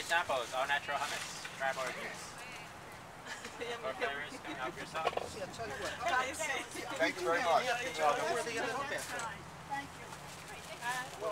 samples, all natural hummus. Try more of these. More flavors coming out of your sauce. Thank you very much. Thank you.